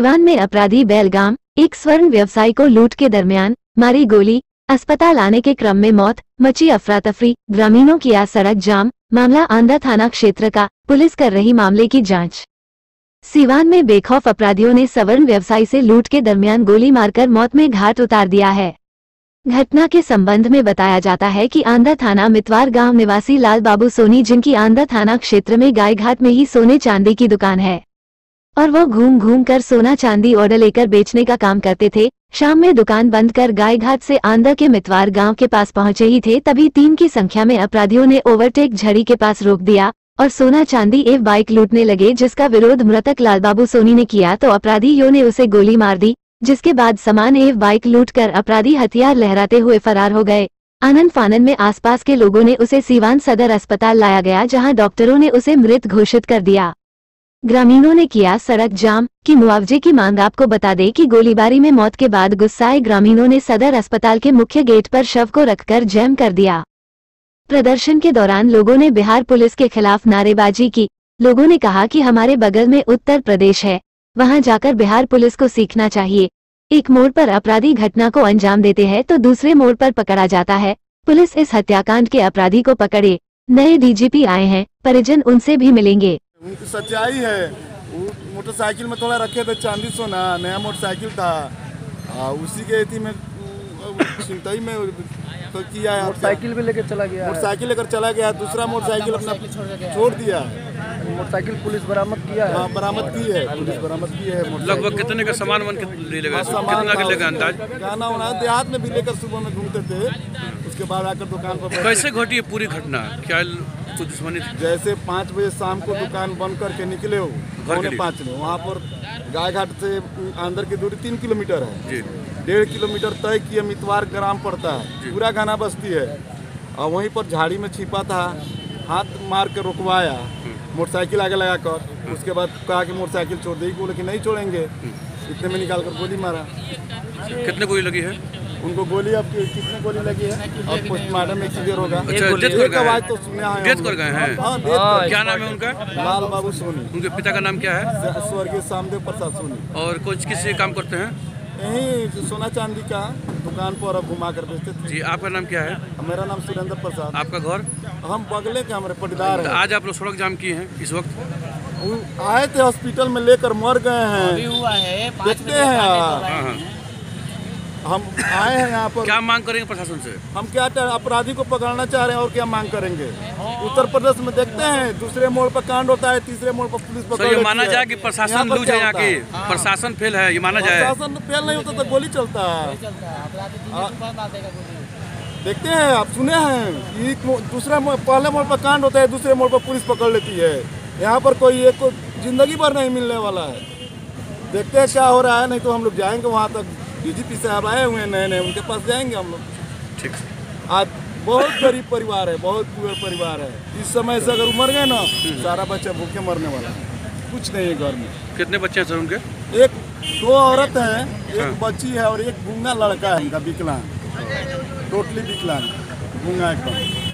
सिवान में अपराधी बेलगाम एक स्वर्ण व्यवसायी को लूट के दरमियान मारी गोली, अस्पताल आने के क्रम में मौत, मची अफरा तफरी, ग्रामीणों किया सड़क जाम। मामला आंदा थाना क्षेत्र का, पुलिस कर रही मामले की जांच। सिवान में बेखौफ अपराधियों ने स्वर्ण व्यवसायी से लूट के दरमियान गोली मारकर मौत में घाट उतार दिया है। घटना के संबंध में बताया जाता है कि आंदा थाना मितवार गांव निवासी लाल बाबू सोनी, जिनकी आंदा थाना क्षेत्र में गायघाट में ही सोने चांदी की दुकान है और वो घूम घूम कर सोना चांदी ऑर्डर लेकर बेचने का काम करते थे। शाम में दुकान बंद कर गायघाट से आंदा के मितवार गांव के पास पहुंचे ही थे, तभी 3 की संख्या में अपराधियों ने ओवरटेक झड़ी के पास रोक दिया और सोना चांदी एवं बाइक लूटने लगे, जिसका विरोध मृतक लालबाबू सोनी ने किया तो अपराधियों ने उसे गोली मार दी, जिसके बाद सामान एवं बाइक लूटकर अपराधी हथियार लहराते हुए फरार हो गए। आनन फानन में आसपास के लोगों ने उसे सिवान सदर अस्पताल लाया गया, जहां डॉक्टरों ने उसे मृत घोषित कर दिया। ग्रामीणों ने किया सड़क जाम की मुआवजे की मांग। आपको बता दें कि गोलीबारी में मौत के बाद गुस्साए ग्रामीणों ने सदर अस्पताल के मुख्य गेट पर शव को रखकर जैम कर दिया। प्रदर्शन के दौरान लोगों ने बिहार पुलिस के खिलाफ नारेबाजी की। लोगों ने कहा कि हमारे बगल में उत्तर प्रदेश है, वहां जाकर बिहार पुलिस को सीखना चाहिए। एक मोड़ पर अपराधी घटना को अंजाम देते हैं तो दूसरे मोड़ पर पकड़ा जाता है। पुलिस इस हत्याकांड के अपराधी को पकड़े। नए डीजीपी आए हैं, परिजन उनसे भी मिलेंगे। उनकी सच्चाई है। मोटरसाइकिल में थोड़ा रखे थे चांदी सोना, नया मोटरसाइकिल था, उसी के एथी में चिंताई में तो किया है। मोटरसाइकिल भी लेकर चला गया, मोटरसाइकिल लेकर चला गया, दूसरा मोटरसाइकिल अपना छोड़ दिया। मोटरसाइकिल पुलिस बरामद किया है। हाँ, बरामद की है, पुलिस बरामद की है। लगभग कितने का सामान गाना उना देहात में भी लेकर सुबह में घूमते थे, उसके बाद आकर दुकान पर। कैसे घटी है पूरी घटना? क्या कुछ दुश्मनी थी? जैसे 5 बजे शाम को दुकान बंद करके निकले हो, 5:45 में वहाँ पर गायघाट से अंदर की दूरी 3 किलोमीटर है। 1.5 किलोमीटर तय किए मितवार ग्राम पड़ता है, पूरा घाना बस्ती है। और वहीं पर झाड़ी में छिपा था, हाथ मार के रुकवाया, मोटरसाइकिल आगे लगा कर। उसके बाद कहा कि मोटरसाइकिल छोड़ देगी, बोले कि नहीं छोड़ेंगे। इतने में निकाल कर गोली मारा। कितने गोली लगी है उनको? गोली अब कितने गोली लगी है और पोस्टमार्टम में क्लियर होगा। एक आवाज तो सुने हैं, डेथ कर गए हैं। क्या नाम है उनका? लाल बाबू सोनी। उनके पिता का नाम क्या है? स्वर्गीय सामदेव प्रसाद सोनी। और कुछ किस काम करते हैं? यही सोना चांदी का दुकान पर अब घुमा कर बेचते थे। जी, आपका नाम क्या है? मेरा नाम सुरेंद्र प्रसाद। आपका घर? हम बगले के हमारे पटीदार हैं। आज आप लोग सड़क जाम किए हैं इस वक्त? आए थे हॉस्पिटल में, लेकर मर गए हैं। देखते हैं हम आए हैं यहाँ पर। क्या मांग करेंगे प्रशासन से? हम क्या अपराधी को पकड़ना चाह रहे हैं और क्या मांग करेंगे। उत्तर प्रदेश में देखते हैं दूसरे मोड़ पर कांड होता है, तीसरे मोड़ पर पुलिस पकड़ लेती है। ये माना जाए कि प्रशासन लूज है यहाँ की, प्रशासन फेल है, ये माना जाए? प्रशासन फेल नहीं होता तो गोली चलता है। देखते हैं, आप सुने हैं दूसरे पहले मोड़ पर कांड होता है, दूसरे मोड़ पर पुलिस पकड़ लेती है। यहाँ पर कोई एक को जिंदगी भर नहीं मिलने वाला है। देखते हैं क्या हो रहा है, नहीं तो हम लोग जाएंगे वहाँ तक। डीजीपी साहब आए हुए हैं नए, उनके पास जाएंगे हम लोग। ठीक। आज बहुत गरीब परिवार है, बहुत पुअर परिवार है। इस समय से अगर मर गए ना, सारा बच्चा भूखे मरने वाला है, कुछ नहीं है घर में। कितने बच्चे हैं सर उनके? 2 औरत हैं, एक बच्ची है और एक गूंगा लड़का है उनका, विकलांग, टोटली विकलांग, गूंगा एकदम।